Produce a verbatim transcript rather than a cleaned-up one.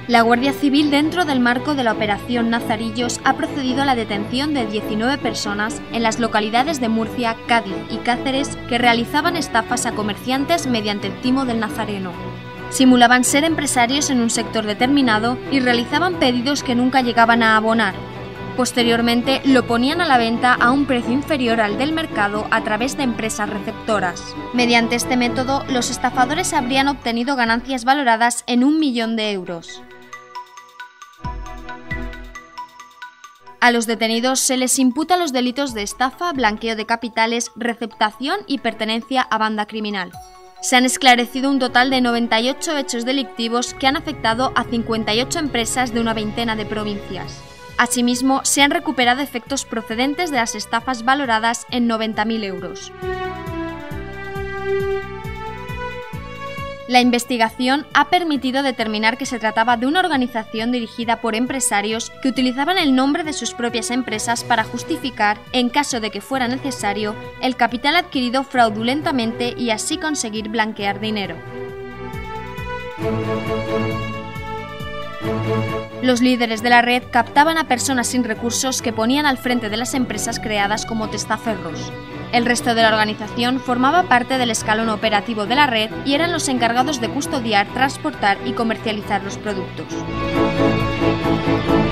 La Guardia Civil, dentro del marco de la Operación Nazarillos, ha procedido a la detención de diecinueve personas en las localidades de Murcia, Cádiz y Cáceres que realizaban estafas a comerciantes mediante el timo del Nazareno. Simulaban ser empresarios en un sector determinado y realizaban pedidos que nunca llegaban a abonar. Posteriormente, lo ponían a la venta a un precio inferior al del mercado a través de empresas receptoras. Mediante este método, los estafadores habrían obtenido ganancias valoradas en un millón de euros. A los detenidos se les imputa los delitos de estafa, blanqueo de capitales, receptación y pertenencia a banda criminal. Se han esclarecido un total de noventa y ocho hechos delictivos que han afectado a cincuenta y ocho empresas de una veintena de provincias. Asimismo, se han recuperado efectos procedentes de las estafas valoradas en noventa mil euros. La investigación ha permitido determinar que se trataba de una organización dirigida por empresarios que utilizaban el nombre de sus propias empresas para justificar, en caso de que fuera necesario, el capital adquirido fraudulentamente y así conseguir blanquear dinero. Los líderes de la red captaban a personas sin recursos que ponían al frente de las empresas creadas como testaferros. El resto de la organización formaba parte del escalón operativo de la red y eran los encargados de custodiar, transportar y comercializar los productos.